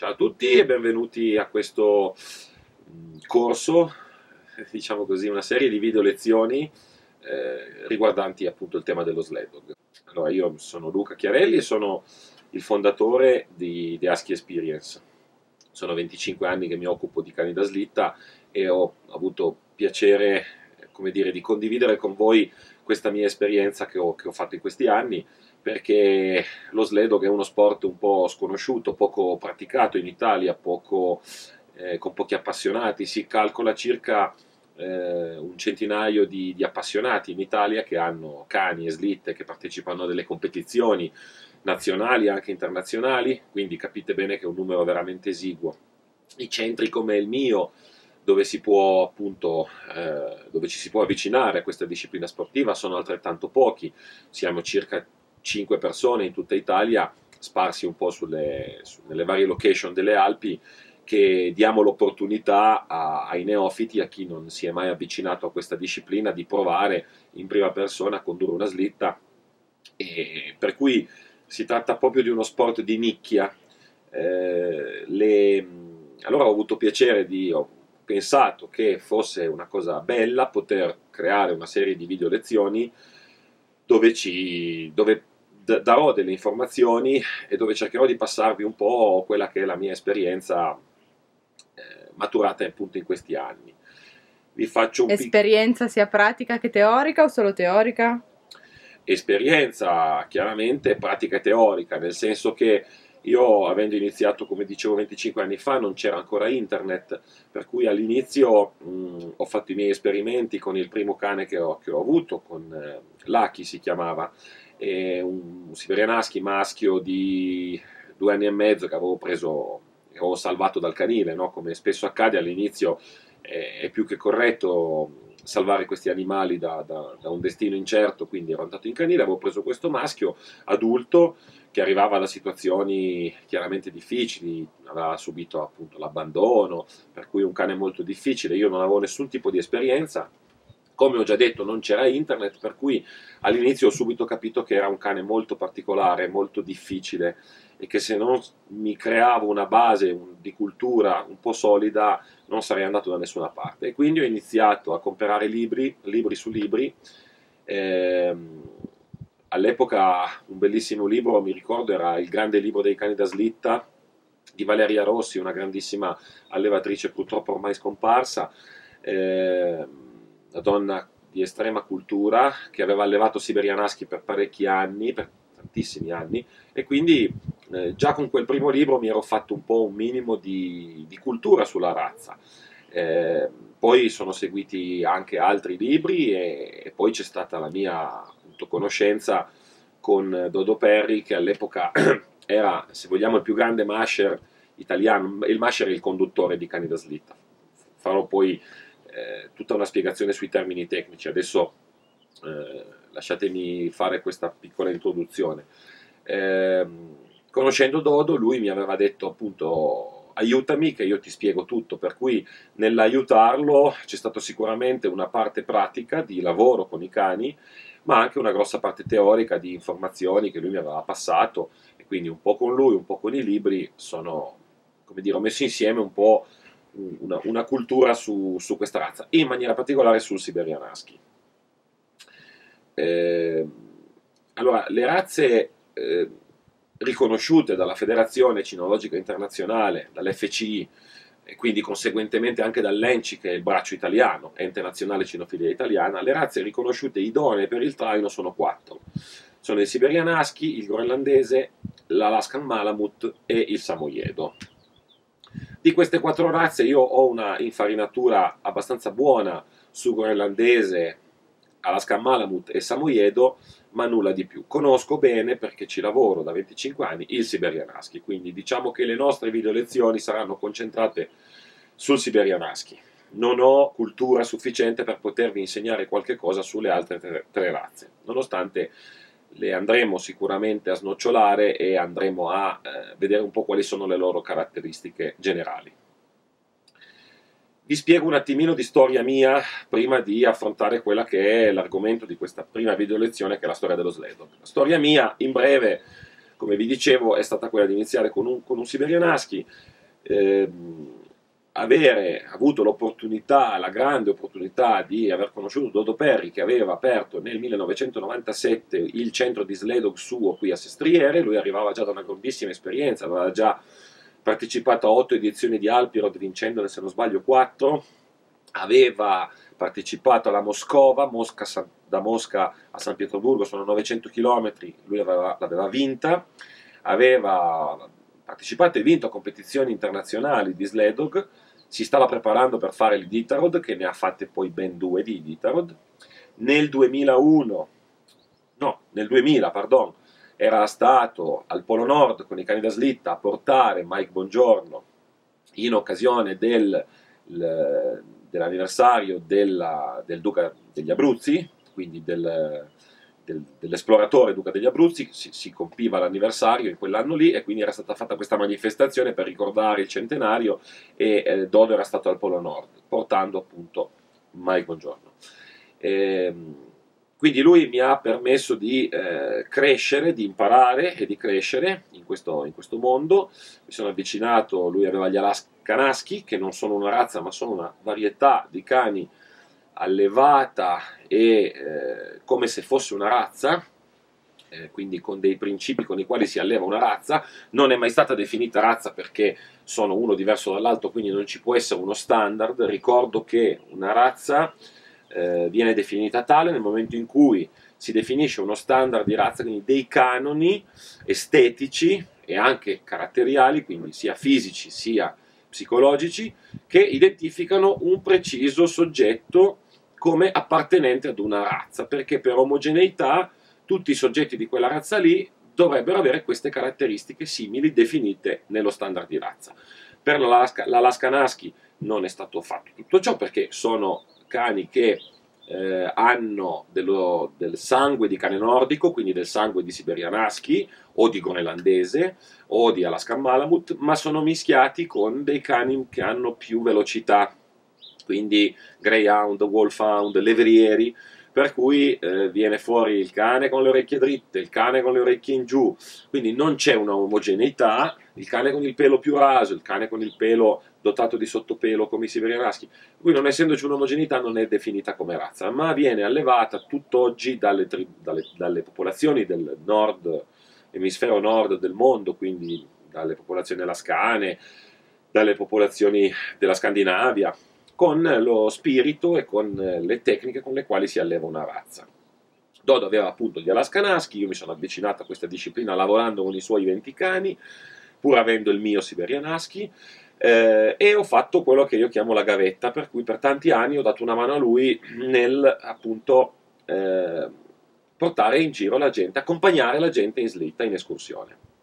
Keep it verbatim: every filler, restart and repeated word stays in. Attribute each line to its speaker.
Speaker 1: Ciao a tutti e benvenuti a questo corso, diciamo così, una serie di video lezioni eh, riguardanti appunto il tema dello sled dog. Allora, io sono Luca Chiarelli e sono il fondatore di The Husky Experience. Sono venticinque anni che mi occupo di cani da slitta e ho avuto piacere, come dire, di condividere con voi questa mia esperienza che ho, che ho fatto in questi anni, perché lo sled dog è uno sport un po' sconosciuto, poco praticato in Italia, poco, eh, con pochi appassionati. Si calcola circa eh, un centinaio di, di appassionati in Italia che hanno cani e slitte, che partecipano a delle competizioni nazionali e anche internazionali, quindi capite bene che è un numero veramente esiguo. I centri come il mio, dove si può appunto eh, dove ci si può avvicinare a questa disciplina sportiva, sono altrettanto pochi. Siamo circa cinque persone in tutta Italia, sparsi un po' sulle, nelle varie location delle Alpi, che diamo l'opportunità ai neofiti, a chi non si è mai avvicinato a questa disciplina, di provare in prima persona a condurre una slitta, e per cui si tratta proprio di uno sport di nicchia. Eh, le, allora ho avuto piacere di... Ho pensato che fosse una cosa bella poter creare una serie di video lezioni dove, ci, dove darò delle informazioni e dove cercherò di passarvi un po' quella che è la mia esperienza eh, maturata appunto in questi anni. Vi faccio un
Speaker 2: esperienza sia pratica che teorica o solo teorica?
Speaker 1: Esperienza chiaramente pratica e teorica, nel senso che io, avendo iniziato, come dicevo, venticinque anni fa, non c'era ancora internet, per cui all'inizio ho fatto i miei esperimenti con il primo cane che ho, che ho avuto, con eh, Lucky si chiamava, e un, un Siberian Husky maschio di due anni e mezzo che avevo preso, che avevo salvato dal canile, no? Come spesso accade all'inizio eh, è più che corretto salvare questi animali da, da, da un destino incerto, quindi ero andato in canile, avevo preso questo maschio adulto che arrivava da situazioni chiaramente difficili, aveva subito appunto l'abbandono, per cui un cane molto difficile. Io non avevo nessun tipo di esperienza, come ho già detto non c'era internet, per cui all'inizio ho subito capito che era un cane molto particolare, molto difficile, e che se non mi creavo una base di cultura un po' solida non sarei andato da nessuna parte. E quindi ho iniziato a comprare libri, libri su libri. Ehm, all'epoca un bellissimo libro, mi ricordo, era Il grande libro dei cani da slitta di Valeria Rossi, una grandissima allevatrice purtroppo ormai scomparsa, eh, una donna di estrema cultura che aveva allevato Siberian Husky per parecchi anni, per tantissimi anni, e quindi eh, già con quel primo libro mi ero fatto un po' un minimo di, di cultura sulla razza. Eh, poi sono seguiti anche altri libri e, e poi c'è stata la mia appunto, conoscenza con Dodo Perry, che all'epoca era, se vogliamo, il più grande masher italiano. Il masher è il conduttore di cani da slitta. Farò poi eh, tutta una spiegazione sui termini tecnici. Adesso eh, lasciatemi fare questa piccola introduzione. Eh, conoscendo Dodo, lui mi aveva detto appunto aiutami che io ti spiego tutto, per cui nell'aiutarlo c'è stata sicuramente una parte pratica di lavoro con i cani, ma anche una grossa parte teorica di informazioni che lui mi aveva passato, e quindi un po' con lui, un po' con i libri, sono, come dire, ho messo insieme un po' una, una cultura su, su questa razza, in maniera particolare sul Siberian Husky. Eh, allora, le razze eh, riconosciute dalla Federazione Cinologica Internazionale, dall'F C I, e quindi conseguentemente anche dall'E N C I, che è il braccio italiano, Ente Nazionale Cinofilia Italiana, le razze riconosciute idonee per il traino sono quattro. Sono il Siberian Husky, il groenlandese, l'Alaskan Malamute e il Samoyedo. Di queste quattro razze io ho una infarinatura abbastanza buona su groenlandese, Alaskan Malamute e Samoyedo, ma nulla di più. Conosco bene, perché ci lavoro da venticinque anni, il Siberian Husky, quindi diciamo che le nostre video lezioni saranno concentrate sul Siberian Husky. Non ho cultura sufficiente per potervi insegnare qualche cosa sulle altre tre, tre razze, nonostante le andremo sicuramente a snocciolare e andremo a eh, vedere un po' quali sono le loro caratteristiche generali. Vi spiego un attimino di storia mia prima di affrontare quella che è l'argomento di questa prima video lezione, che è la storia dello sled dog. La storia mia, in breve, come vi dicevo, è stata quella di iniziare con un, con un Siberian Husky. eh, avere avuto l'opportunità, la grande opportunità di aver conosciuto Dodo Perry, che aveva aperto nel millenovecentonovantasette il centro di Sledog suo qui a Sestriere. Lui arrivava già da una grandissima esperienza, aveva già partecipato a otto edizioni di Alpirod, vincendone se non sbaglio quattro, aveva partecipato alla Moscova, Mosca, da Mosca a San Pietroburgo sono novecento chilometri, lui l'aveva vinta, aveva partecipato e vinto a competizioni internazionali di Sledog, si stava preparando per fare l'Iditarod, che ne ha fatte poi ben due di Iditarod. Nel duemilauno, no, nel duemila, pardon, era stato al Polo Nord con i cani da slitta a portare Mike Bongiorno in occasione del, dell'anniversario del Duca degli Abruzzi, quindi del, del, dell'esploratore Duca degli Abruzzi. Si, si compiva l'anniversario in quell'anno lì, e quindi era stata fatta questa manifestazione per ricordare il centenario, e eh, Dodo era stato al Polo Nord portando appunto Mike Bongiorno. E, quindi lui mi ha permesso di eh, crescere, di imparare e di crescere in questo, in questo mondo. Mi sono avvicinato, lui aveva gli Alaska Husky, che non sono una razza ma sono una varietà di cani allevata e eh, come se fosse una razza, eh, quindi con dei principi con i quali si alleva una razza. Non è mai stata definita razza perché sono uno diverso dall'altro, quindi non ci può essere uno standard. Ricordo che una razza eh, viene definita tale nel momento in cui si definisce uno standard di razza, quindi dei canoni estetici e anche caratteriali, quindi sia fisici sia psicologici, che identificano un preciso soggetto come appartenente ad una razza, perché per omogeneità tutti i soggetti di quella razza lì dovrebbero avere queste caratteristiche simili definite nello standard di razza. Per l'Alaska Husky non è stato fatto tutto ciò, perché sono cani che eh, hanno dello, del sangue di cane nordico, quindi del sangue di Siberian Husky o di groenlandese o di Alaskan Malamute, ma sono mischiati con dei cani che hanno più velocità, quindi Greyhound, Wolfhound, Levrieri, per cui eh, viene fuori il cane con le orecchie dritte, il cane con le orecchie in giù, quindi non c'è una omogeneità, il cane con il pelo più raso, il cane con il pelo dotato di sottopelo come i Siberian Husky, qui non essendoci un'omogeneità non è definita come razza, ma viene allevata tutt'oggi dalle, dalle, dalle popolazioni del nord, emisfero nord del mondo, quindi dalle popolazioni alascane, dalle popolazioni della Scandinavia, con lo spirito e con le tecniche con le quali si alleva una razza. Dodo aveva appunto gli Alaskan Husky, io mi sono avvicinato a questa disciplina lavorando con i suoi venti cani, pur avendo il mio Siberian Husky, eh, e ho fatto quello che io chiamo la gavetta, per cui per tanti anni ho dato una mano a lui nel appunto eh, portare in giro la gente, accompagnare la gente in slitta, in escursione.